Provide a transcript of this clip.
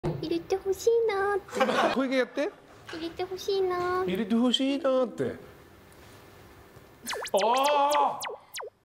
入れてほしいなーって。 小池やって。 入れてほしいなー。 入れてほしいなって。ああ。